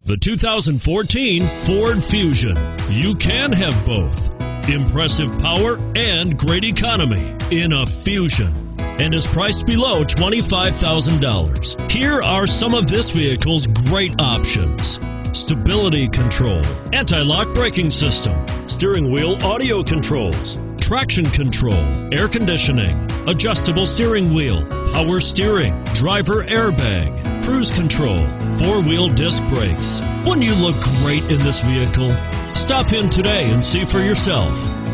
The 2014 Ford Fusion. You can have both. Impressive power and great economy in a Fusion, and is priced below $25,000. Here are some of this vehicle's great options: stability control, anti-lock braking system, steering wheel audio controls, traction control, air conditioning, adjustable steering wheel, power steering, driver airbag, cruise control, four-wheel disc brakes. Wouldn't you look great in this vehicle? Stop in today and see for yourself.